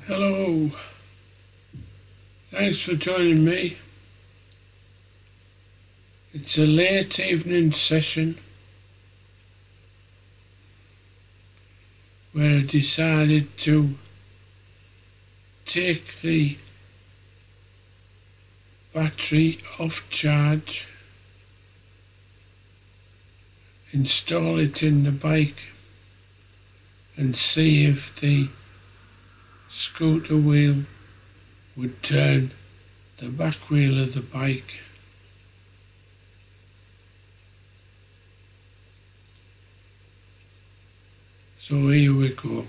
Hello, thanks for joining me. It's a late evening session where I decided to take the battery off charge, install it in the bike and see if the scooter wheel would turn the back wheel of the bike. So here we go.